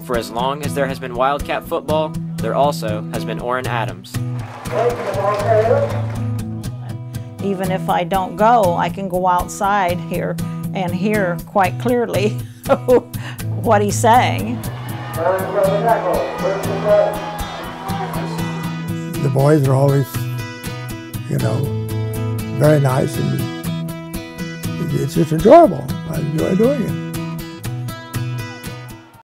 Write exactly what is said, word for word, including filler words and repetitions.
For as long as there has been Wildcat football, there also has been Oran Adams. Even if I don't go, I can go outside here and hear quite clearly what he's saying. The boys are always, you know, very nice, and it's just enjoyable. I enjoy doing it.